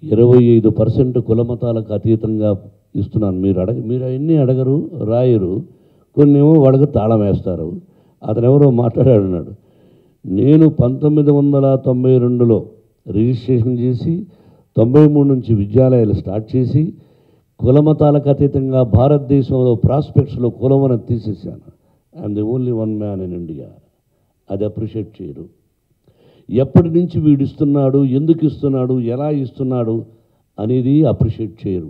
25% కులమతాలకు అతీతంగా ఇస్తున్నాను. మీరు అవన్నీ అడగరు, రాయరు. కొన్నేమో వాళ్ళకు తాళం వేస్తారు. అతను ఎవరో మాట్లాడాడు. నేను 1992లో రిజిస్ట్రేషన్ చేసి 93 నుంచి విద్యాలయాలు స్టార్ట్ చేసి కులమతాలకు అతీతంగా భారతదేశంలో ప్రాస్పెక్ట్స్లో కులమని తీసేసాను. I'm the only one man in India. అది అప్రిషియేట్ చేయరు. ఎప్పటి నుంచి వీడు ఇస్తున్నాడు, ఎందుకు ఇస్తున్నాడు, ఎలా ఇస్తున్నాడు అనేది అప్రిషియేట్ చేయరు.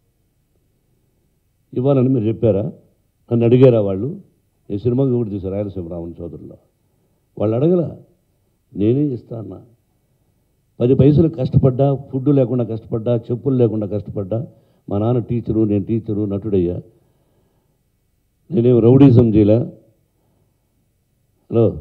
ఇవ్వాలని మీరు చెప్పారా? నన్ను అడిగారా వాళ్ళు? ఈ సినిమాకి కూడా తీశారు రాయలసీమ రావణ చౌదరిలో. వాళ్ళు అడగల, నేనే ఇస్తా అన్నా. 10 పైసలు కష్టపడ్డా, ఫుడ్ లేకుండా కష్టపడ్డా, చెప్పులు లేకుండా కష్టపడ్డా. మా నాన్న టీచరు, నేను టీచరు, నటుడయ్యా. నేనేం రౌడీజం చేయలే. హలో,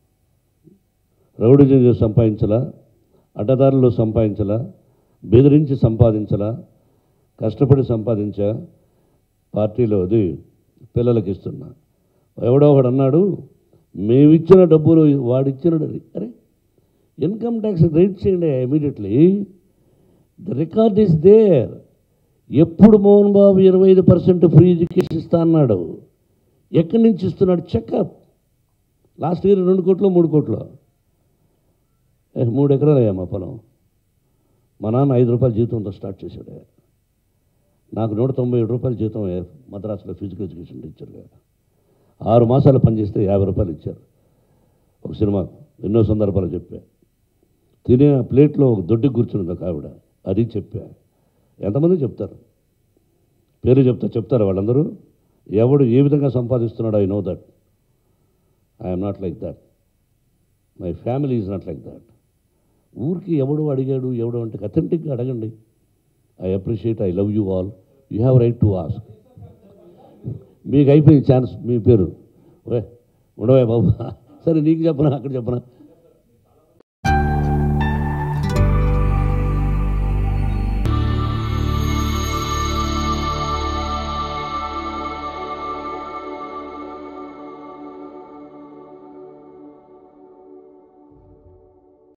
రౌడీజం చేసి సంపాదించలా, అడ్డదారుల్లో సంపాదించలా, బెదిరించి సంపాదించలా, కష్టపడి సంపాదించా. పార్టీలో అది పిల్లలకి ఇస్తున్నా. ఎవడో ఒకడు అన్నాడు, మేమిచ్చిన డబ్బులు వాడిచ్చిన. అరే, ఇన్కమ్ ట్యాక్స్ రైట్ చేయండి immediately. The record is there. ఎప్పుడు మోహన్ బాబు 25% ఫ్రీ ఎడ్యుకేషన్ ఇస్తా అన్నాడు? ఎక్కడి నుంచి ఇస్తున్నాడు? చెకప్. లాస్ట్ ఇయర్ 2 కోట్లు 3 కోట్లు. 3 ఎకరాలు అయ్యా మా పొలం. మా నాన్న 5 రూపాయల జీతంతో స్టార్ట్ చేశాడు. నాకు 197 రూపాయల జీతం మద్రాసులో ఫిజికల్ ఎడ్యుకేషన్ టీచర్గా. 6 మాసాలు పనిచేస్తే 50 రూపాయలు ఇచ్చారు. ఒక సినిమా ఎన్నో సందర్భాలు చెప్పా. తినే ప్లేట్లో ఒక దొడ్డికి కూర్చుంది ఒక ఆవిడ, అది చెప్పా. ఎంతమంది చెప్తారు? పేరు చెప్తారు వాళ్ళందరూ. ఎవడు ఏ విధంగా సంపాదిస్తున్నాడో I know that. I'm not like that. My family is not like that. ఊరికి ఎవడు అడిగాడు ఎవడు అంటే అథెంటిక్గా అడగండి. I appreciate, I love you all. You have right to ask. మీకు అయిపోయింది ఛాన్స్. మీ పేరు ఉండవే బాబు. సరే, నీకు చెప్పనా, అక్కడ చెప్పనా?